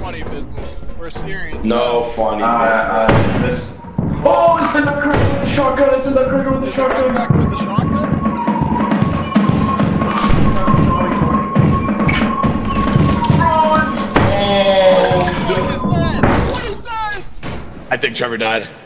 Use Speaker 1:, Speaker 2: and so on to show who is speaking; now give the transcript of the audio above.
Speaker 1: funny business. We're serious.
Speaker 2: No funny.
Speaker 3: This. Oh, it's the Nutcracker with the shotgun. It's the Nutcracker with the shotgun.
Speaker 1: Back with the shotgun?
Speaker 3: Run!
Speaker 1: What is that? What is that?
Speaker 2: I think Trevor died.